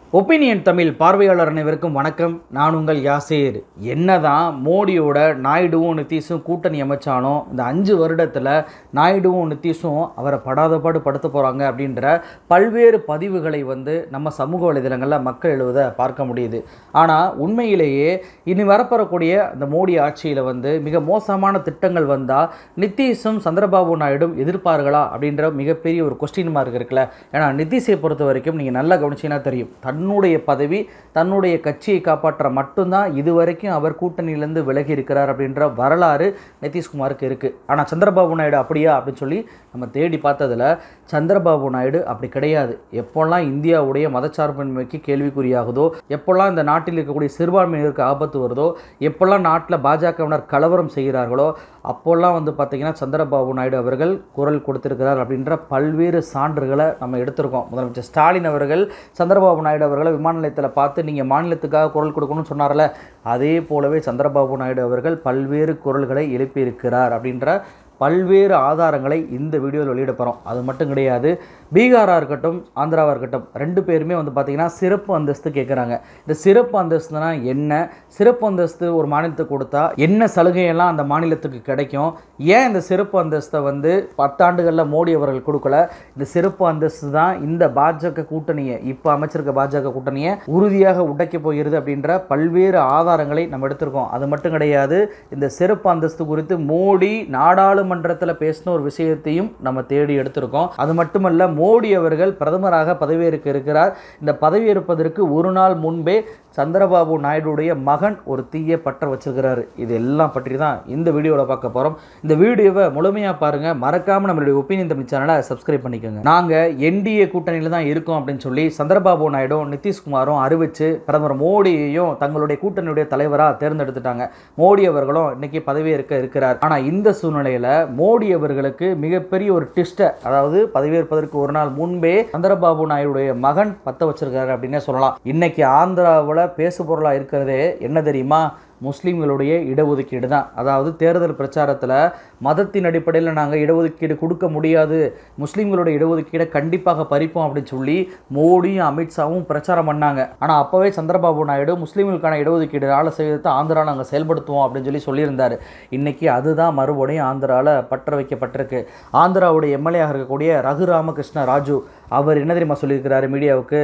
Opinion Tamil பார்வையாளர் அனைவருக்கும் வணக்கம். நான் உங்கள் யாசேர். என்னதான் மோடியோட நாயுடுவும் நிதிஷும் கூட்டணி அமைச்சானோ இந்த 5 வருடத்தில் நாயுடுவும் நிதிஷும் அவரை படாதபாடு படுத்த போகிறாங்க அப்படின்ற பல்வேறு பதிவுகளை நம்ம சமூக வலைதளங்களில் மக்கள் எழுவதை பார்க்க முடியுது. ஆனால் உண்மையிலேயே இனி வரப்பெறக்கூடிய அந்த மோடி ஆட்சியில் மிக மோசமான திட்டங்கள் வந்தால் நிதிஷும் சந்திரபாபு நாயுடும் எதிர்ப்பார்களா அப்படின்ற மிகப்பெரிய ஒரு கொஸ்டின் மார்க் இருக்குல்ல. ஏன்னா நிதிஷை பொறுத்த வரைக்கும் நீங்கள் நல்லா கவனிச்சிங்கன்னா தெரியும், தன்னுடைய பதவி தன்னுடைய கட்சியை காப்பாற்ற மட்டும்தான் இதுவரைக்கும் அவர் கூட்டணியிலிருந்து விலகி இருக்கிறார் அப்படின்ற வரலாறு நிதிஷ்குமாருக்கு இருக்குது. ஆனால் சந்திரபாபு நாயுடு அப்படியா அப்படின்னு சொல்லி நம்ம தேடி பார்த்ததில் சந்திரபாபு நாயுடு அப்படி கிடையாது. எப்போல்லாம் இந்தியாவுடைய மதச்சார்பின்மைக்கு கேள்விக்குறியாகுதோ, எப்போல்லாம் இந்த நாட்டில் இருக்கக்கூடிய சிறுபான்மையினருக்கு ஆபத்து வருதோ, எப்போல்லாம் நாட்டில் பாஜகவினர் கலவரம் செய்கிறார்களோ அப்போல்லாம் பார்த்திங்கன்னா சந்திரபாபு நாயுடு அவர்கள் குரல் கொடுத்திருக்கிறார் அப்படின்ற பல்வேறு சான்றுகளை நம்ம எடுத்திருக்கோம். முதலமைச்சர் ஸ்டாலின் அவர்கள் சந்திரபாபு நாயுடு அவர்களை விமான நிலையத்தில் பார்த்து நீங்கள் மாநிலத்துக்காக குரல் கொடுக்கணும்னு சொன்னார்ல, அதே போலவே சந்திரபாபு நாயுடு அவர்கள் பல்வேறு குரல்களை எழுப்பியிருக்கிறார் அப்படின்ற பல்வேறு ஆதாரங்களை இந்த வீடியோவில் வெளியிட போகிறோம். அது மட்டும் கிடையாது, பீகாராக இருக்கட்டும் ஆந்திராவாக இருக்கட்டும் 2 பேருமே பார்த்திங்கன்னா சிறப்பு அந்தஸ்து கேட்குறாங்க. இந்த சிறப்பு அந்தஸ்துனா என்ன, சிறப்பு அந்தஸ்து ஒரு மாநிலத்துக்கு கொடுத்தா என்ன சலுகையெல்லாம் அந்த மாநிலத்துக்கு கிடைக்கும், ஏன் இந்த சிறப்பு அந்தஸ்தை 10 ஆண்டுகளில் மோடி அவர்கள் கொடுக்கல, இந்த சிறப்பு அந்தஸ்து தான் இந்த பாஜக கூட்டணியை இப்போ அமைச்சிருக்க பாஜக கூட்டணியை உறுதியாக உடைக்க போகிறது அப்படின்ற பல்வேறு ஆதாரங்களை நம்ம எடுத்திருக்கோம். அது மட்டும் கிடையாது, இந்த சிறப்பு அந்தஸ்து குறித்து மோடி நாடாளுமன்றத்தில் பேசின ஒரு விஷயத்தையும் நம்ம தேடி எடுத்திருக்கோம். அது மட்டுமல்ல, மோடி அவர்கள் பிரதமராக பதவியேற்க இருக்கிறார். இந்த பதவியேற்பதற்கு ஒரு நாள் முன்பே சந்திரபாபு நாயுடுடைய மகன் ஒரு தீயை பற்ற வச்சிருக்கிறாரு. இது எல்லாம் பற்றி தான் இந்த வீடியோவில் பார்க்க போகிறோம். இந்த வீடியோவை முழுமையாக பாருங்கள். மறக்காமல் நம்மளுடைய ஒப்பீனியன் தமிழ் சேனலை சப்ஸ்கிரைப் பண்ணிக்கோங்க. நாங்கள் என்டிஏ கூட்டணியில் தான் இருக்கோம் அப்படின்னு சொல்லி சந்திரபாபு நாயுடும் நிதிஷ்குமாரும் அறிவித்து பிரதமர் மோடியையும் தங்களுடைய கூட்டணியுடைய தலைவராக தேர்ந்தெடுத்துட்டாங்க. மோடி அவர்களும் இன்னைக்கு பதவியேற்க இருக்கிறார். ஆனால் இந்த சூழ்நிலையில் மோடி அவர்களுக்கு மிகப்பெரிய ஒரு ட்விஸ்ட்டை, அதாவது பதவியேற்பதற்கு ஒரு நாள் முன்பே சந்திரபாபு நாயுடைய மகன் பற்ற வச்சிருக்காரு அப்படின்னே சொல்லலாம். இன்னைக்கு ஆந்திராவில் பேசு பொருளாக இருக்கிறதே என்ன தெரியுமா? முஸ்லீம்களுடைய இடஒதுக்கீடு தான். அதாவது தேர்தல் பிரச்சாரத்தில் மதத்தின் அடிப்படையில் நாங்கள் இடஒதுக்கீடு கொடுக்க முடியாது, முஸ்லீம்களுடைய இடஒதுக்கீடை கண்டிப்பாக பறிப்போம் அப்படின்னு சொல்லி மோடியும் அமித்ஷாவும் பிரச்சாரம் பண்ணாங்க. ஆனால் அப்போவே சந்திரபாபு நாயுடு முஸ்லீம்களுக்கான இடஒதுக்கீடு 4% ஆந்திரா நாங்கள் செயல்படுத்துவோம் அப்படின்னு சொல்லியிருந்தார். இன்றைக்கி அதுதான் மறுபடியும் ஆந்திராவில் பற்ற வைக்கப்பட்டிருக்கு. ஆந்திராவுடைய எம்எல்ஏ இருக்கக்கூடிய ரகு ராமகிருஷ்ண ராஜு அவர் என்ன தெரியுமா சொல்லியிருக்கிறாரு மீடியாவுக்கு?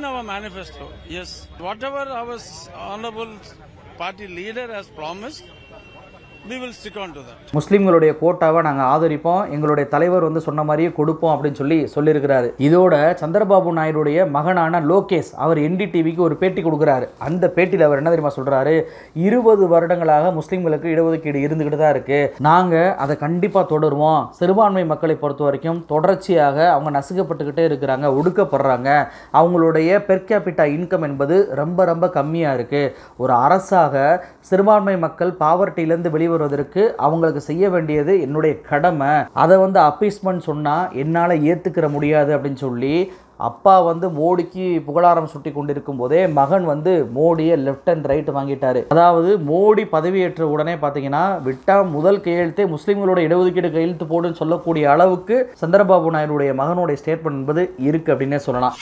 Party leader has promised, we will stick on to that. முஸ்லிம்களுடைய கோட்டாவை நாங்கள் ஆதரிப்போம், எங்களுடைய தலைவர் சொன்ன மாதிரியே கொடுப்போம் அப்படின்னு சொல்லியிருக்கிறாரு. இதோட சந்திரபாபு நாயுடைய மகனான லோகேஷ் அவர் என்டிடிவிக்கு ஒரு பேட்டி கொடுக்குறாரு. அந்த பேட்டியில் அவர் என்ன தெரியுமா சொல்கிறாரு? 20 வருடங்களாக முஸ்லீம்களுக்கு இடஒதுக்கீடு இருந்துக்கிட்டு தான் இருக்குது, நாங்கள் அதை கண்டிப்பாக தொடருவோம். சிறுபான்மை மக்களை பொறுத்த வரைக்கும் தொடர்ச்சியாக அவங்க நசுக்கப்பட்டுக்கிட்டே இருக்கிறாங்க, ஒடுக்கப்படுறாங்க, அவங்களுடைய பெர் கேபிட்டா இன்கம் என்பது ரொம்ப ரொம்ப கம்மியாக இருக்குது. ஒரு அரசாக சிறுபான்மை மக்கள் பாவர்ட்டியிலேருந்து வெளிவருவதற்கு அவங்களுக்கு செய்ய வேண்டியது என்னுடைய கடமை, அதை அப்பீஸ்மெண்ட் சொன்னால் என்னால் ஏற்றுக்கிற முடியாது அப்படின்னு சொல்லி அப்பா மோடிக்கு புகழாரம் சுட்டி கொண்டிருக்கும் போதே மகன் மோடியை லெஃப்ட் அண்ட் ரைட் வாங்கிட்டாரு. அதாவது மோடி பதவியேற்ற உடனே பார்த்தீங்கன்னா விட்டா முதல் கையெழுத்தே முஸ்லீம்களோட இடஒதுக்கீடு கையெழுத்து போடுன்னு சொல்லக்கூடிய அளவுக்கு சந்திரபாபு நாயுடைய மகனுடைய ஸ்டேட்மெண்ட் என்பது இருக்கு அப்படின்னே சொல்லலாம்.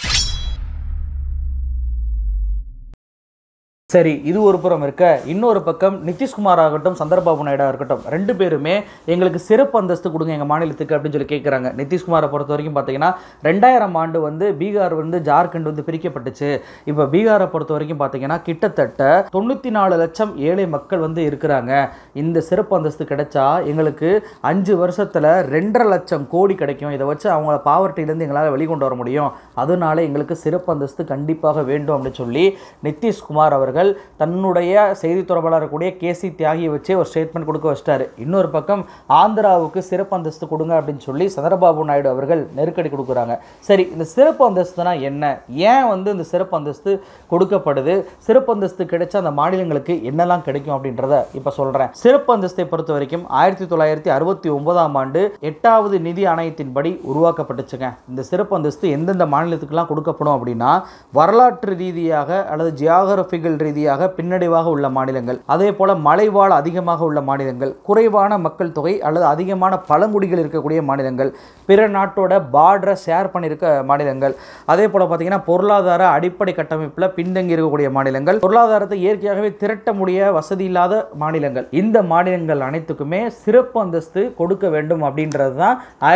சரி, இது ஒரு புறம் இருக்க, இன்னொரு பக்கம் நிதிஷ்குமார் ஆகட்டும் சந்திரபாபு நாயுடாக இருக்கட்டும் 2 பேருமே எங்களுக்கு சிறப்பு அந்தஸ்து கொடுங்க எங்கள் மாநிலத்துக்கு அப்படின்னு சொல்லி கேட்குறாங்க. நிதிஷ்குமாரை பொறுத்த வரைக்கும் பார்த்தீங்கன்னா 2000 ஆண்டு பீகார் ஜார்க்கண்ட் பிரிக்கப்பட்டுச்சு. இப்போ பீகாரை பொறுத்த வரைக்கும் பார்த்தீங்கன்னா கிட்டத்தட்ட 94 லட்சம் ஏழை மக்கள் இருக்கிறாங்க. இந்த சிறப்பு அந்தஸ்து கிடைச்சா எங்களுக்கு 5 வருஷத்தில் 2.5 லட்சம் கோடி கிடைக்கும். இதை வச்சு அவங்கள பாவர்ட்டியிலேருந்து எங்களால் வெளிக்கொண்டு வர முடியும். அதனால எங்களுக்கு சிறப்பு அந்தஸ்து கண்டிப்பாக வேண்டும் அப்படின்னு சொல்லி நிதிஷ்குமார் அவர்கள் தன்னுடைய செய்தி தொடர்பாளர் கூடிய கேசி தியாகியை வச்சு ஒரு ஸ்டேட்மெண்ட் கொடுக்க வச்சிட்டாரு. இன்னொரு பக்கம் ஆந்திராவுக்கு சிறப்பு அந்தஸ்து கொடுங்க அப்படின்னு சொல்லி சந்திரபாபு நாயுடு அவர்கள் நெருக்கடி கொடுக்குறாங்க. சரி, இந்த சிறப்பு அந்தஸ்துனா என்ன, ஏன் இந்த சிறப்பு அந்தஸ்து கொடுக்கப்படுது, சிறப்பு அந்தஸ்து கிடைச்ச அந்த மாநிலங்களுக்கு என்னெல்லாம் கிடைக்கும் அப்படின்றத இப்போ சொல்கிறேன். சிறப்பு அந்தஸ்தை பொறுத்த வரைக்கும் 1969ஆம் ஆண்டு 8வது நிதி ஆணையத்தின்படி உருவாக்கப்பட்டுச்சுங்க. இந்த சிறப்பு அந்தஸ்து எந்தெந்த மாநிலத்துக்கெல்லாம் கொடுக்கப்படும் அப்படின்னா வரலாற்று ரீதியாக அல்லது ஜியாகிரபிக்கல் ரீதியாக பின்னடைவாக உள்ள மாநிலங்கள், அதே போல் மலைவாழ் அதிகமாக உள்ள மாநிலங்கள், குறைவான மக்கள் தொகை அல்லது அதிகமான பழங்குடிகள் இருக்கக்கூடிய மாநிலங்கள், பிற நாட்டோட பார்டரை ஷேர் பண்ணியிருக்க மாநிலங்கள், அதே போல் பார்த்தீங்கன்னா பொருளாதார அடிப்படை கட்டமைப்பில் பின்தங்கி இருக்கக்கூடிய மாநிலங்கள், பொருளாதாரத்தை இயற்கையாகவே திரட்ட முடிய வசதி இல்லாத மாநிலங்கள், இந்த மாநிலங்கள் அனைத்துக்குமே சிறப்பு அந்தஸ்து கொடுக்க வேண்டும் அப்படின்றது தான்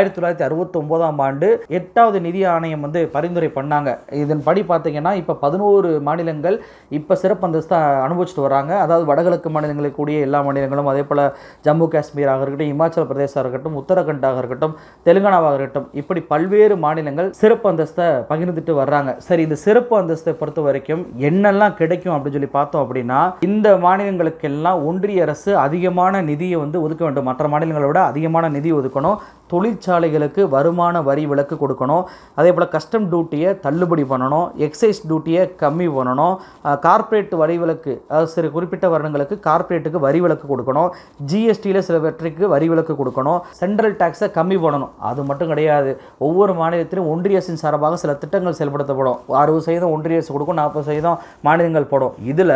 1969ஆம் ஆண்டு 8வது நிதி ஆணையம் பரிந்துரை பண்ணாங்க. இதன்படி பார்த்தீங்கன்னா இப்போ 11 மாநிலங்கள் இப்போ சிறப்பு அந்தஸ்து அனுபவிச்சுட்டு வராங்க. அதாவது வடகிழக்கு மாநிலங்களில் கூடிய எல்லா மாநிலங்களும், அதே போல் ஜம்மு காஷ்மீராக இருக்கட்டும், இமாச்சல பிரதேசமாக இருக்கட்டும், உத்தரகண்டாக இருக்கட்டும், தெலுங்கானாவாக இருக்கட்டும், இப்படி பல்வேறு மாநிலங்கள் சிறப்பு அந்தஸ்தை பகிர்ந்துட்டு வர்றாங்க. சரி, இந்த சிறப்பு அந்தஸ்தை பொறுத்த வரைக்கும் என்னெல்லாம் கிடைக்கும் அப்படின்னு சொல்லி பார்த்தோம் அப்படின்னா, இந்த மாநிலங்களுக்கெல்லாம் ஒன்றிய அரசு அதிகமான நிதியை ஒதுக்க வேண்டும். மற்ற மாநிலங்களை விட அதிகமான நிதி ஒதுக்கணும். தொழிற்சாலைகளுக்கு வருமான வரி விலக்கு கொடுக்கணும். அதே போல் கஸ்டம் டியூட்டியை தள்ளுபடி பண்ணணும். எக்ஸைஸ் டியூட்டியை கம்மி பண்ணணும். கார்ப்பரேட் வரி விலக்கு, சில குறிப்பிட்ட வருடங்களுக்கு கார்ப்பரேட்டுக்கு வரி விலக்கு கொடுக்கணும். ஜிஎஸ்டியில் சிலவற்றுக்கு வரி விலக்கு கொடுக்கணும். சென்ட்ரல் டாக்ஸை கம்மி பண்ணணும். அது மட்டும் கிடையாது, ஒவ்வொரு மாநிலத்திலும் ஒன்றிய அரசின் சார்பாக சில திட்டங்கள் செயல்படுத்தப்படும். 60% ஒன்றிய அரசு கொடுக்கும், 40% மாநிலங்கள் போடும். இதில்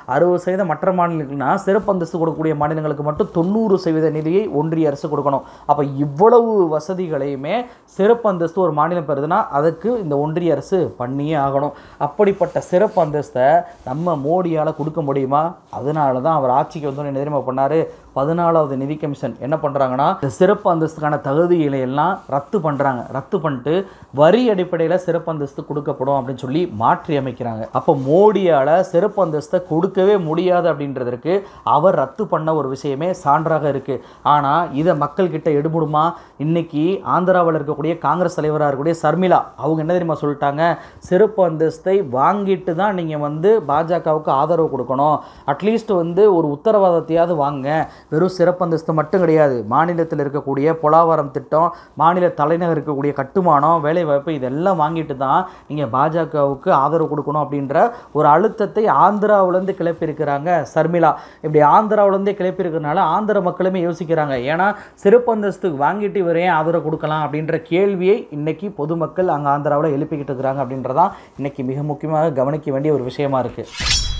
60% மற்ற மாநிலங்கள்னா சிறப்பு அந்தஸ்து கொடுக்கக்கூடிய மாநிலங்களுக்கு மட்டும் 90% நிதியை ஒன்றிய அரசு கொடுக்கணும். அப்போ இவ்வளவு வசதிகளையுமே சிறப்பு அந்தஸ்து ஒரு மாநிலம் பெறுதுன்னா அதுக்கு இந்த ஒன்றிய அரசு பண்ணியே ஆகணும். அப்படிப்பட்ட சிறப்பு அந்தஸ்தை நம்ம மோடியால் கொடுக்க முடியுமா? அதனால தான் அவர் ஆட்சிக்கு என்ன தெரியுமா பண்ணார்? 14வது நிதி கமிஷன் என்ன பண்ணுறாங்கன்னா, இந்த சிறப்பு அந்தஸ்துக்கான தகுதிகளை எல்லாம் ரத்து பண்ணுறாங்க. ரத்து பண்ணிட்டு வரி அடிப்படையில் சிறப்பு அந்தஸ்து கொடுக்கப்படும் அப்படின்னு சொல்லி மாற்றி அமைக்கிறாங்க. அப்போ மோடியால் சிறப்பு அந்தஸ்தை கொடுக்கவே முடியாது அப்படின்றதற்கு அவர் ரத்து பண்ண ஒரு விஷயமே சான்றாக இருக்குது. ஆனால் இதை மக்கள்கிட்ட எடுபடுமா? இன்னைக்கு ஆந்திராவில் இருக்கக்கூடிய காங்கிரஸ் தலைவராக இருக்கக்கூடிய சர்மிளா அவங்க என்ன தெரியுமா சொல்லிட்டாங்க? சிறப்பு அந்தஸ்தை வாங்கிட்டு தான் நீங்கள் பாஜகவுக்கு ஆதரவு கொடுக்கணும். அட்லீஸ்ட் ஒரு உத்தரவாதத்தையாவது வாங்க. வெறும் சிறப்பு அந்தஸ்து மட்டும் கிடையாது, மாநிலத்தில் இருக்கக்கூடிய பொலாவரம் திட்டம், மாநில தலைநகர் இருக்கக்கூடிய கட்டுமானம், வேலைவாய்ப்பு, இதெல்லாம் வாங்கிட்டு தான் நீங்கள் பாஜகவுக்கு ஆதரவு கொடுக்கணும் அப்படின்ற ஒரு அழுத்தத்தை ஆந்திராவிலேருந்து கிளப்பியிருக்கிறாங்க சர்மிளா. இப்படி ஆந்திராவிலேருந்தே கிளப்பியிருக்கிறதுனால ஆந்திர மக்களுமே யோசிக்கிறாங்க. ஏன்னா சிறப்பு அந்தஸ்து வாங்கிட்டு இவரே ஆதரவு கொடுக்கலாம் அப்படின்ற கேள்வியை இன்னைக்கு பொதுமக்கள் அங்கே ஆந்திராவில் எழுப்பிக்கிட்டு இருக்கிறாங்க. அப்படின்றதான் இன்னைக்கு மிக முக்கியமாக கவனிக்க வேண்டிய ஒரு விஷயமா இருக்குது.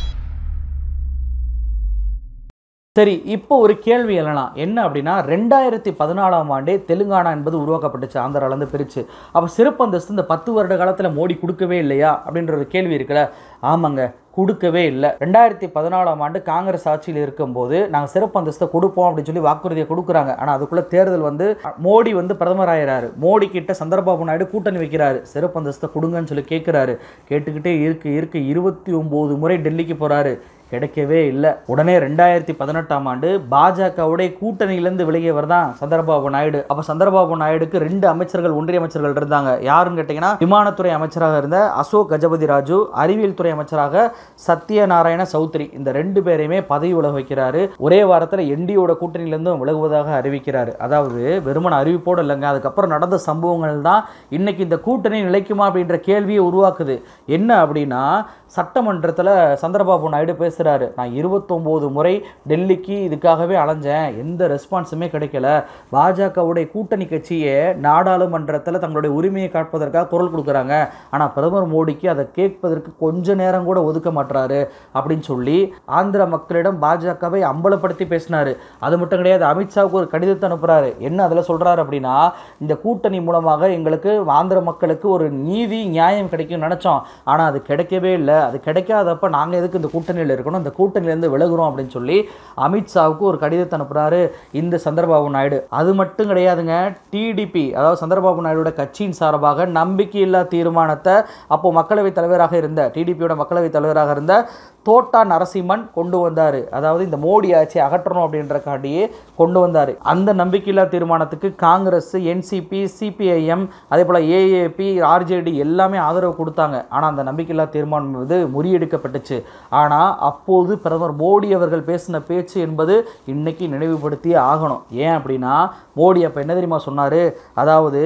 சரி, இப்போ ஒரு கேள்வி எழலாம். என்ன அப்படின்னா, 2014ஆம் ஆண்டே தெலுங்கானா என்பது உருவாக்கப்பட்டுச்சு, ஆந்திராவிலேருந்து பிரித்து. அப்போ சிறப்பு அந்தஸ்து இந்த 10 வருட காலத்தில் மோடி கொடுக்கவே இல்லையா அப்படின்ற ஒரு கேள்வி இருக்குல்ல. ஆமாங்க, கொடுக்கவே இல்லை. 2014ஆம் ஆண்டு காங்கிரஸ் ஆட்சியில் இருக்கும்போது நாங்கள் சிறப்பு அந்தஸ்தை கொடுப்போம் அப்படின்னு சொல்லி வாக்குறுதியை கொடுக்குறாங்க. ஆனால் அதுக்குள்ளே தேர்தல் மோடி பிரதமர் ஆகிறாரு. மோடி கிட்ட சந்திரபாபு நாயுடு கூட்டணி வைக்கிறாரு. சிறப்பு அந்தஸ்தை கொடுங்கன்னு சொல்லி கேட்குறாரு. கேட்டுக்கிட்டே இருக்கு 29 முறை டெல்லிக்கு போகிறாரு. கிடைக்கவே இல்லை. உடனே 2018ஆம் ஆண்டு பாஜகவுடைய கூட்டணியிலிருந்து விலகியவர் தான் சந்திரபாபு நாயுடு. அப்போ சந்திரபாபு நாயுடுக்கு 2 அமைச்சர்கள், ஒன்றிய அமைச்சர்கள் இருந்தாங்க. யாருன்னு கேட்டிங்கன்னா, விமானத்துறை அமைச்சராக இருந்த அசோக் கஜபதி ராஜு, அறிவியல் துறை அமைச்சராக சத்யநாராயண சௌத்ரி, இந்த 2 பேரையுமே பதவி விலக வைக்கிறாரு. ஒரே வாரத்தில் என்டியோட கூட்டணியிலிருந்தும் விலகுவதாக அறிவிக்கிறாரு. அதாவது வெறுமன அறிவிப்போடு இல்லைங்க, அதுக்கப்புறம் நடந்த சம்பவங்கள் தான் இன்னைக்கு இந்த கூட்டணி நிலைக்குமா அப்படின்ற கேள்வியை உருவாக்குது. என்ன அப்படின்னா, சட்டமன்றத்தில் சந்திரபாபு நாயுடு பேசுகிறாரு. நான் 29 முறை டெல்லிக்கு இதுக்காகவே அலைஞ்சேன், எந்த ரெஸ்பான்ஸுமே கிடைக்கல. பாஜகவுடைய கூட்டணி கட்சியை நாடாளுமன்றத்தில் தங்களுடைய உரிமையை காப்பதற்காக குரல் கொடுக்குறாங்க. ஆனால் பிரதமர் மோடிக்கு அதை கேட்பதற்கு கொஞ்ச நேரம் கூட ஒதுக்க மாட்டாரு அப்படின்னு சொல்லி ஆந்திர மக்களிடம் பாஜகவை அம்பலப்படுத்தி பேசினார். அது மட்டும் கிடையாது, அமித்ஷாவுக்கு ஒரு கடிதத்தை அனுப்புகிறாரு. என்ன அதில் சொல்கிறாரு அப்படின்னா, இந்த கூட்டணி மூலமாக எங்களுக்கு ஆந்திர மக்களுக்கு ஒரு நீதி நியாயம் கிடைக்கும் நினச்சோம், ஆனால் அது கிடைக்கவே இல்லை. அது கிடைக்காதப்ப நாங்கள் எதுக்கு இந்த கூட்டணியில் இருக்கணும், இந்த கூட்டணியிலேருந்து விலகுறோம் அப்படின்னு சொல்லி அமித்ஷாவுக்கு ஒரு கடிதத்தை அனுப்புகிறாரு இந்த சந்திரபாபு நாயுடு. அது மட்டும் கிடையாதுங்க, டிடிபி அதாவது சந்திரபாபு நாயுடோட கட்சியின் சார்பாக நம்பிக்கையில்லா தீர்மானத்தை அப்போ மக்களவைத் தலைவராக இருந்த டிடிபியோட மக்களவைத் தலைவராக இருந்த தோட்டா நரசிம்மன் கொண்டு வந்தார். அதாவது இந்த மோடி ஆட்சியை அகற்றணும் அப்படின்ற காட்டியே கொண்டு வந்தார். அந்த நம்பிக்கையில்லா தீர்மானத்துக்கு காங்கிரஸ், என்சிபி, சிபிஐஎம், அதே போல் ஏஏபி, ஆர்ஜேடி எல்லாமே ஆதரவு கொடுத்தாங்க. ஆனால் அந்த நம்பிக்கையில்லா தீர்மானம் முறியடிக்கப்பட்டுச்சு. ஆனால் அப்போது பிரதமர் மோடி அவர்கள் பேசின பேச்சு என்பது இன்னைக்கு நினைவுபடுத்தியே ஆகணும். ஏன் அப்படின்னா, மோடி அப்போ என்ன தெரியுமா சொன்னார்? அதாவது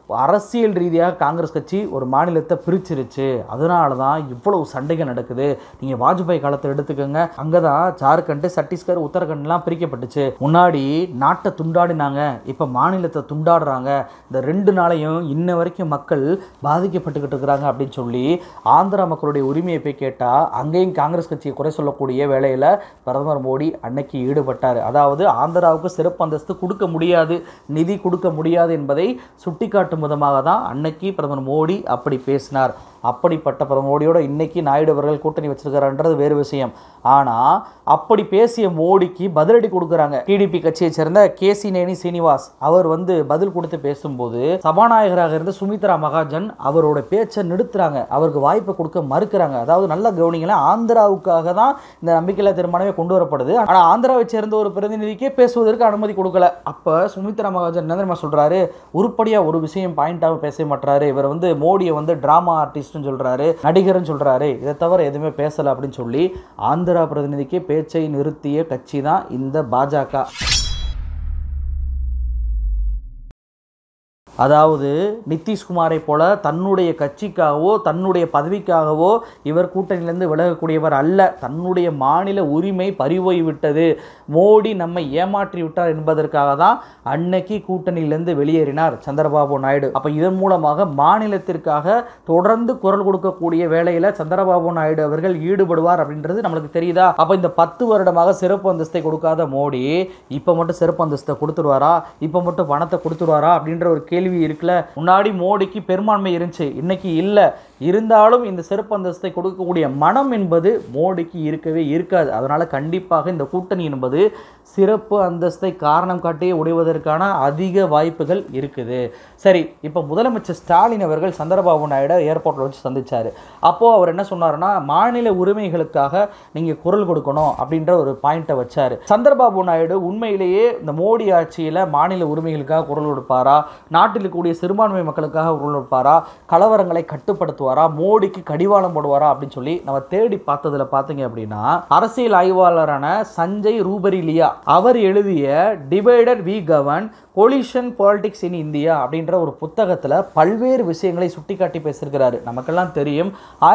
அரசியல் ரீதியாக காங்கிரஸ் கட்சி ஒரு மாநிலத்தை பிரிச்சிருச்சு. அதனால தான் இவ்வளவு சண்டைகள் நடக்குது. நீங்கள் வாஜ்பாய் காலத்தை எடுத்துக்கோங்க, அங்கே தான் ஜார்க்கண்ட், சத்தீஸ்கர், உத்தரகண்ட்லாம் பிரிக்கப்பட்டுச்சு. முன்னாடி நாட்டை துண்டாடினாங்க, இப்போ மாநிலத்தை துண்டாடுறாங்க. இந்த 2 நாளையும் இன்ன வரைக்கும் மக்கள் பாதிக்கப்பட்டுக்கிட்டு இருக்கிறாங்க அப்படின்னு சொல்லி ஆந்திரா மக்களுடைய உரிமையை போய் கேட்டால் அங்கேயும் காங்கிரஸ் கட்சியை குறை சொல்லக்கூடிய வேலையில் பிரதமர் மோடி அன்னைக்கு ஈடுபட்டார். அதாவது ஆந்திராவுக்கு சிறப்பு அந்தஸ்து கொடுக்க முடியாது, நிதி கொடுக்க முடியாது என்பதை சுட்டிக்காட்டும் விதமாக தான் அன்னைக்கு பிரதமர் மோடி அப்படி பேசினார். அப்படிப்பட்ட பிரதமர் மோடியோட இன்னைக்கு நாயுடு அவர்கள் கூட்டணி வச்சிருக்கிறான்றது வேறு விஷயம். ஆனால் அப்படி பேசிய மோடிக்கு பதிலடி கொடுக்குறாங்க டிடிபி கட்சியை சேர்ந்த கேசினேனி சீனிவாஸ். அவர் பதில் கொடுத்து பேசும்போது சபாநாயகராக இருந்த சுமித்ரா மகாஜன் அவரோட பேச்சை நிறுத்துறாங்க, அவருக்கு வாய்ப்பை கொடுக்க மறுக்கிறாங்க. அதாவது நல்ல கவனிங்களா, ஆந்திராவுக்காக தான் இந்த நம்பிக்கையில்லா தீர்மானமே கொண்டு வரப்படுது. ஆனால் ஆந்திராவை சேர்ந்த ஒரு பிரதிநிதிக்கே பேசுவதற்கு அனுமதி கொடுக்கல. அப்போ சுமித்ரா மகாஜன் என்ன தெரியுமா சொல்றாரு, உருப்படியாக ஒரு விஷயம் பாயிண்டாக பேச மாட்டாரு. இவர் மோடியை டிராமா ஆர்டிஸ்ட் சொல்றாரு, நடிகர்னு சொல்றாரு, இதை தவிர எதுவுமே பேசல அப்படின்னு சொல்லி ஆந்திரா பிரதிநிதிக்கு பேச்சை நிறுத்திய கட்சி தான் இந்த பாஜக. அதாவது நிதிஷ்குமாரை போல தன்னுடைய கட்சிக்காகவோ தன்னுடைய பதவிக்காகவோ இவர் கூட்டணியிலிருந்து விலகக்கூடியவர் அல்ல. தன்னுடைய மாநில உரிமை பறிபோய் விட்டது, மோடி நம்மை ஏமாற்றி விட்டார் என்பதற்காக தான் அன்னைக்கு கூட்டணியிலிருந்து வெளியேறினார் சந்திரபாபு நாயுடு. அப்போ இதன் மூலமாக மாநிலத்திற்காக தொடர்ந்து குரல் கொடுக்கக்கூடிய வேலையில் சந்திரபாபு நாயுடு அவர்கள் ஈடுபடுவார் அப்படின்றது நம்மளுக்கு தெரியுதா? அப்போ இந்த 10 வருடமாக சிறப்பு அந்தஸ்தை கொடுக்காத மோடி இப்போ மட்டும் சிறப்பு அந்தஸ்தை கொடுத்துருவாரா, இப்போ மட்டும் பணத்தை கொடுத்துருவாரா அப்படின்ற ஒரு கேள்வி இருக்குல்ல. முன்னாடி மோடிக்கு பெரும்பான்மை இருந்துச்சு, இன்னைக்கு இல்லை. இருந்தாலும் இந்த சிறப்பு அந்தஸ்தை கொடுக்கக்கூடிய மனம் என்பது மோடிக்கு இருக்கவே இருக்காது. அதனால கண்டிப்பாக இந்த கூட்டணி என்பது சிறப்பு அந்தஸ்தை காரணம் காட்டியே உடைவதற்கான அதிக வாய்ப்புகள் இருக்குது. சரி, இப்போ முதலமைச்சர் ஸ்டாலின் அவர்கள் சந்திரபாபு நாயுடு ஏர்போர்ட்டில் வச்சு சந்திச்சார். அப்போது அவர் என்ன சொன்னார்னா, மாநில உரிமைகளுக்காக நீங்கள் குரல் கொடுக்கணும் அப்படின்ற ஒரு பாயிண்ட்டை வச்சார். சந்திரபாபு நாயுடு உண்மையிலேயே இந்த மோடி ஆட்சியில் மாநில உரிமைகளுக்காக குரல் கொடுப்பாரா, நாட்டில் இருக்கக்கூடிய சிறுபான்மை மக்களுக்காக குரல் கொடுப்பாரா, கலவரங்களை கட்டுப்படுத்துவாரா, மோடிக்கு கடிவாளம் போடுவாரா அப்படின்னு சொல்லி நம்ம தேடி பார்த்ததுல பார்த்தீங்க அப்படின்னா, அரசியல் ஆய்வாளரான சஞ்சய் ரூபரிலியா அவர் எழுதிய divided we govern coalition politics in India அப்படின்ற ஒரு புத்தகத்தில் பல்வேறு விஷயங்களை சுட்டிக்காட்டி பேசியிருக்கிறாரு. நமக்கெல்லாம் தெரியும்,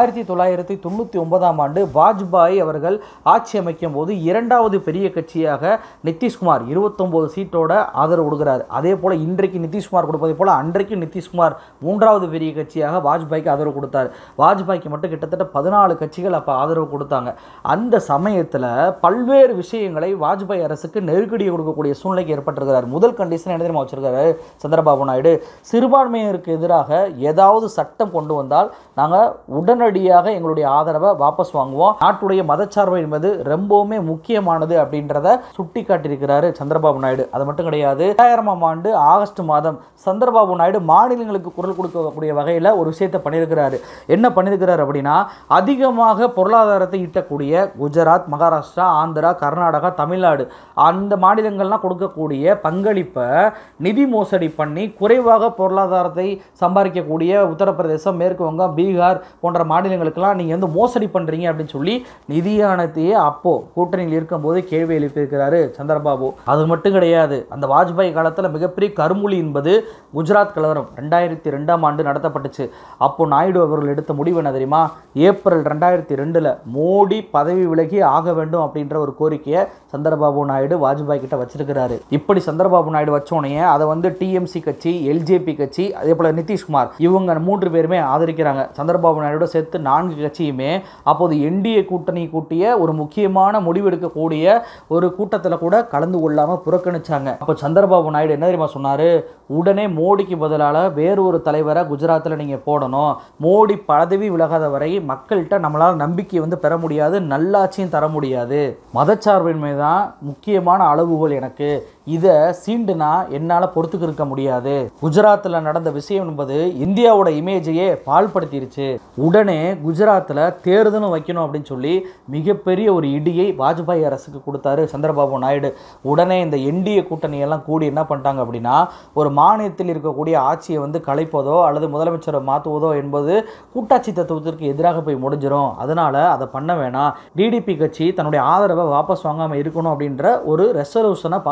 1999ஆம் ஆண்டு வாஜ்பாய் அவர்கள் ஆட்சி அமைக்கும் போது 2வது பெரிய கட்சியாக நிதிஷ்குமார் 29 சீட்டோட ஆதரவு கொடுக்கிறார். அதே போல் இன்றைக்கு நிதிஷ்குமார் கொடுப்பதை போல அன்றைக்கு நிதிஷ்குமார் 3வது பெரிய கட்சியாக வாஜ்பாய்க்கு ஆதரவு கொடுத்தார். வாஜ்பாய்க்கு மட்டும் கிட்டத்தட்ட 14 கட்சிகள் அப்போ ஆதரவு கொடுத்தாங்க. அந்த சமயத்தில் பல்வேறு விஷயங்களை வாஜ்பாய் அரசுக்கு நெருக்கடி கொடுக்கக்கூடிய சூழ்நிலைக்கு ஏற்பட்டிருக்கிறார். முதல் கண்டிஷன் என்ன தெரியுமா வச்சிருக்காரு சந்திரபாபு நாயுடு, சிறுபான்மையினருக்கு எதிராக ஏதாவது சட்டம் கொண்டு வந்தால் நாங்கள் உடனடியாக எங்களுடைய ஆதரவை வாபஸ் வாங்குவோம், நாட்டுடைய மதச்சார்பு என்பது ரொம்பவுமே முக்கியமானது அப்படின்றத சுட்டி காட்டியிருக்கிறாரு சந்திரபாபு நாயுடு. அது மட்டும் கிடையாது, 2000ஆம் ஆண்டு ஆகஸ்ட் மாதம் சந்திரபாபு நாயுடு மாநிலங்களுக்கு குரல் கொடுக்கக்கூடிய வகையில் ஒரு விஷயத்தை பண்ணியிருக்கிறாரு. என்ன பண்ணியிருக்கிறார் அப்படின்னா, அதிகமாக பொருளாதாரத்தை ஈட்டக்கூடிய குஜராத், மகாராஷ்டிரா, ஆந்திரா, கர்நாடகா, தமிழ்நாடு அந்த மாநிலங்கள்லாம் கொடுக்கக்கூடிய பங்களிப்பை நிதி மோசடி பண்ணி குறைவாக பொருளாதாரத்தை சம்பாதிக்கக்கூடிய உத்தரப்பிரதேசம், மேற்கு வங்கம், பீகார் போன்ற மாநிலங்களுக்கெல்லாம் நீங்கள் மோசடி பண்ணுறீங்க அப்படின்னு சொல்லி நிதியானத்தையே அப்போ கூட்டணியில் இருக்கும்போது கேள்வி எழுப்பியிருக்கிறாரு சந்திரபாபு. அது மட்டும் கிடையாது, அந்த வாஜ்பாய் காலத்தில் மிகப்பெரிய கருமொழி என்பது குஜராத் கலவரம் 2002ஆம் ஆண்டு நடத்தப்பட்டுச்சு. அப்போ நாயுடு அவர்கள் எடுத்த முடிவு என்ன தெரியுமா, ஏப்ரல் 2002 மோடி பதவி விலகி ஆக வேண்டும் அப்படின்ற ஒரு கோரிக்கையை சந்திரபாபு நாயுடு வாஜ்பாய் கிட்ட வச்சிருக்கிறாரு. இப்படி சந்திரபாபு நாயுடு வச்சோடனே அதை டிஎம்சி கட்சி, எல்ஜேபி கட்சி, அதே போல நிதிஷ்குமார் இவங்க 3 பேருமே ஆதரிக்கிறாங்க. சந்திரபாபு நாயுடு சேர்த்து 4 கட்சியுமே அப்போது என்டிஏ கூட்டணி கூட்டிய ஒரு முக்கியமான முடிவெடுக்கக்கூடிய ஒரு கூட்டத்தில் கூட கலந்து கொள்ளாமல் புறக்கணிச்சாங்க. அப்போ சந்திரபாபு நாயுடு என்ன தெரியுமா சொன்னாரு, உடனே மோடிக்கு பதிலாக வேறொரு தலைவரை குஜராத்தில் நீங்கள் போடணும், மோடி பதவி விலகாத வரை மக்கள்கிட்ட நம்மளால் நம்பிக்கை பெற முடியாது, நல்லாட்சியும் தர முடியாது, மதச்சார்பின்மை தான் முக்கியமான அளவுகோல் எனக்கு, இதை சீண்டுனா என்னால் பொறுத்துக்கு இருக்க முடியாது. குஜராத்தில் நடந்த விஷயம் என்பது இந்தியாவோட இமேஜையே பாழ்படுத்திருச்சு, உடனே குஜராத்தில் தேர்தலும் வைக்கணும் அப்படின்னு சொல்லி மிகப்பெரிய ஒரு இடியை வாஜ்பாய் அரசுக்கு கொடுத்தாரு சந்திரபாபு நாயுடு. உடனே இந்த என்டிஏ கூட்டணியெல்லாம் கூடி என்ன பண்ணிட்டாங்க அப்படின்னா, ஒரு மாநிலத்தில் இருக்கக்கூடிய ஆட்சியை கலைப்பதோ அல்லது முதலமைச்சரை மாற்றுவதோ என்பது கூட்டாட்சி தத்துவத்திற்கு எதிராக போய் முடிஞ்சிடும், அதனால் அதை பண்ண வேணாம், டிடிபி கட்சி தன்னுடைய ஆதரவை வாபஸ் வாங்காமல் இருக்கணும் அப்படின்ற ஒரு ரெசல்யூஷனை பாஸ் பண்ணுறாங்க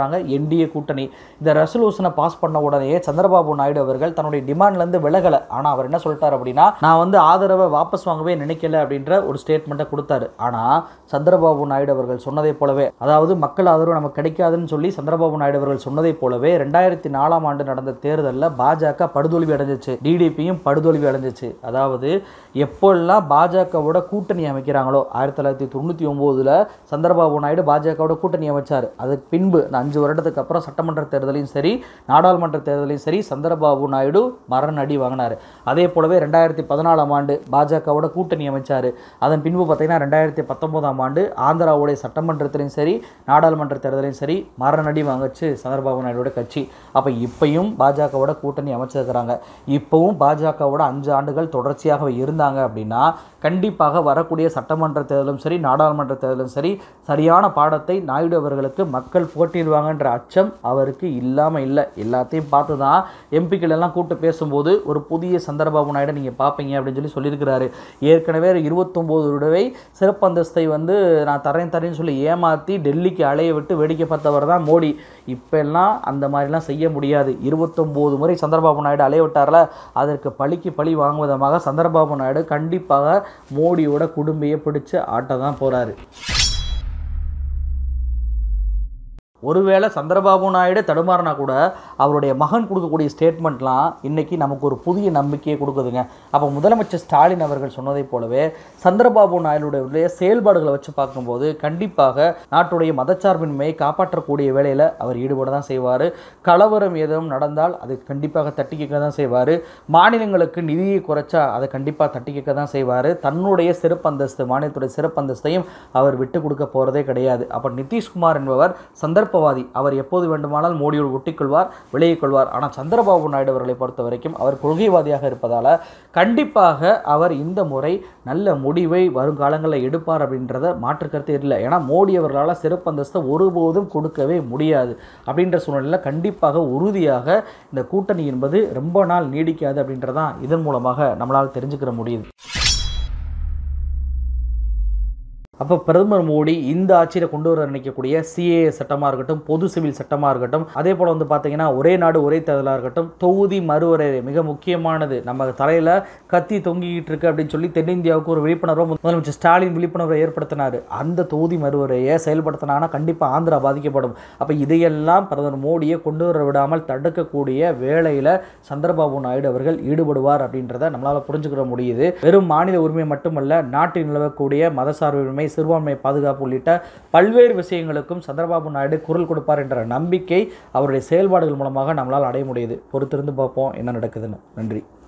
பண்ணுறாங்க என்டிஏ கூட்டணி. இந்த ரெசல்யூஷனை பாஸ் பண்ண உடனே சந்திரபாபு நாயுடு அவர்கள் தன்னுடைய டிமாண்ட்லேருந்து விலகலை. ஆனால் அவர் என்ன சொல்லிட்டார் அப்படின்னா, நான் வந்து ஆதரவை வாபஸ் வாங்கவே நினைக்கல அப்படின்ற ஒரு ஸ்டேட்மெண்ட்டை கொடுத்தாரு. ஆனால் சந்திரபாபு நாயுடு அவர்கள் சொன்னதை போலவே, அதாவது மக்கள் ஆதரவு நமக்கு கிடைக்காதுன்னு சொல்லி சந்திரபாபு நாயுடு அவர்கள் சொன்னதை போலவே 2004ஆம் ஆண்டு நடந்த தேர்தலில் பாஜக படுதோல்வி அடைஞ்சிச்சு, டிடிபியும் படுதோல்வி அடைஞ்சிச்சு. அதாவது எப்போல்லாம் பாஜகவோட கூட்டணி அமைக்கிறாங்களோ 1999 சந்திரபாபு நாயுடு பாஜகவோட கூட்டணி அமைச்சார். அதுக்கு பின்பு 5 வருடத்துக்கு அப்புறம் சட்டமன்ற தேர்தலையும் சரி நாடாளுமன்ற தேர்தலையும் சரி சந்திரபாபு நாயுடு மரணடி வாங்கினார். அதே போலவே 2014ஆம் ஆண்டு பாஜகவோட கூட்டணி அமைச்சார். அதன் பின்பு பார்த்தீங்கன்னா 2019ஆம் ஆண்டு ஆந்திராவுடைய சட்டமன்றத்திலையும் சரி நாடாளுமன்ற தேர்தலையும் சரி மரணடி வாங்கிச்சு சந்திரபாபு நாயுடோட கட்சி. அப்போ இப்பையும் பாஜகவோட கூட்டணி அமைச்சிருக்கிறாங்க. இப்போவும் பாஜகவோட 5 ஆண்டுகள் தொடர்ச்சியாக இருந்தாங்க அப்படின்னா கண்டிப்பாக வரக்கூடிய சட்டமன்ற தேர்தலும் சரி நாடாளுமன்ற தேர்தலும் சரி சரியான பாடத்தை நாயுடு அவர்களுக்கு மக்கள் போட்டிடுவாங்கன்ற அச்சம் அவருக்கு இல்லாமல் இல்லை. எல்லாத்தையும் பார்த்து தான் எம்பிக்கள் எல்லாம் கூப்பிட்டு பேசும்போது ஒரு புதிய சந்திரபாபு நாயுடு நீங்கள் பார்ப்பீங்க அப்படின்னு சொல்லியிருக்கிறாரு. ஏற்கனவே 29 தடவை சிறப்பு அந்தஸ்தை வந்து நான் தரேன்னு சொல்லி ஏமாற்றி டெல்லிக்கு அலைய விட்டு வேடிக்கை பார்த்தவர் தான் மோடி. இப்பெல்லாம் அந்த மாதிரிலாம் செய்ய முடியாது. 29 முறை சந்திரபாபு நாயுடு அலைய விட்டார்ல, அதற்கு பழிக்கு பழி வாங்கும் விதமாக சந்திரபாபு நாயுடு கண்டிப்பாக மோடியோட குடும்பையை பிடிச்சு ஆட்ட தான் போகிறாரு. ஒருவேளை சந்திரபாபு நாயுடு தடுமாறினா கூட அவருடைய மகன் கொடுக்கக்கூடிய ஸ்டேட்மெண்ட்லாம் இன்றைக்கி நமக்கு ஒரு புதிய நம்பிக்கையை கொடுக்குதுங்க. அப்போ முதலமைச்சர் ஸ்டாலின் அவர்கள் சொன்னதை போலவே சந்திரபாபு நாயுடைய செயல்பாடுகளை வச்சு பார்க்கும்போது கண்டிப்பாக நாட்டுடைய மதச்சார்பின்மையை காப்பாற்றக்கூடிய வேலையில் அவர் ஈடுபட தான் செய்வார். கலவரம் ஏதும் நடந்தால் அது கண்டிப்பாக தட்டி கேட்க தான் செய்வார். மாநிலங்களுக்கு நிதியை குறைச்சா அதை கண்டிப்பாக தட்டி கேட்க தான் செய்வார். தன்னுடைய சிறப்பு அந்தஸ்து மாநிலத்துடைய சிறப்பு அந்தஸ்தையும் அவர் விட்டு கொடுக்க போகிறதே கிடையாது. அப்போ நிதிஷ்குமார் என்பவர் சந்தர்ப்பவாதி. அவர் எப்போது வேண்டுமானால் மோடியோடு ஒட்டிக்கொள்வார், விலகிக் கொள்வார். ஆனால் சந்திரபாபு நாயுடு அவர்களை பொறுத்த வரைக்கும் அவர் கொள்கைவாதியாக இருப்பதால் கண்டிப்பாக அவர் இந்த முறை நல்ல முடிவை வருங்காலங்களில் எடுப்பார் அப்படின்றத மாற்றுக்கருத்து இல்லை. ஏன்னா மோடி அவர்களால் சிறப்பு அந்தஸ்தை ஒருபோதும் கொடுக்கவே முடியாது. அப்படின்ற சூழ்நிலையில் கண்டிப்பாக உறுதியாக இந்த கூட்டணி என்பது ரொம்ப நாள் நீடிக்காது அப்படின்றதான் இதன் மூலமாக நம்மளால் தெரிஞ்சுக்கிற முடியுது. அப்போ பிரதமர் மோடி இந்த ஆட்சியில் கொண்டு வர நினைக்கக்கூடிய சிஏஏ சட்டமாக இருக்கட்டும், பொது சிவில் சட்டமாக இருக்கட்டும், அதே போல் வந்து பார்த்தீங்கன்னா ஒரே நாடு ஒரே தேர்தலாக இருக்கட்டும், தொகுதி மறுவரையறை மிக முக்கியமானது. நம்ம தலையில் கத்தி தொங்கிக்கிட்டு இருக்கு அப்படின்னு சொல்லி தென்னிந்தியாவுக்கு ஒரு விழிப்புணர்வை முதலமைச்சர் ஸ்டாலின் விழிப்புணர்வை ஏற்படுத்தினார். அந்த தொகுதி மறுவரையை செயல்படுத்தினாங்கன்னா கண்டிப்பாக ஆந்திரா பாதிக்கப்படும். அப்போ இதையெல்லாம் பிரதமர் மோடியை கொண்டு வர விடாமல் தடுக்கக்கூடிய வேளையில் சந்திரபாபு நாயுடு அவர்கள் ஈடுபடுவார் அப்படின்றத நம்மளால் புரிஞ்சுக்கிற முடியுது. வெறும் மாநில உரிமை மட்டுமல்ல, நாட்டில் நிலவக்கூடிய மதசார்பு உரிமை, சிறுபான்மை பாதுகாப்பு உள்ளிட்ட பல்வேறு விஷயங்களுக்கும் சந்திரபாபு நாயுடு குரல் கொடுப்பார் என்ற நம்பிக்கை அவருடைய செயல்பாடுகள் மூலமாக நம்மளால் அடைய முடியுது. பொறுத்திருந்து பார்ப்போம் என்ன நடக்குதுன்னு. நன்றி.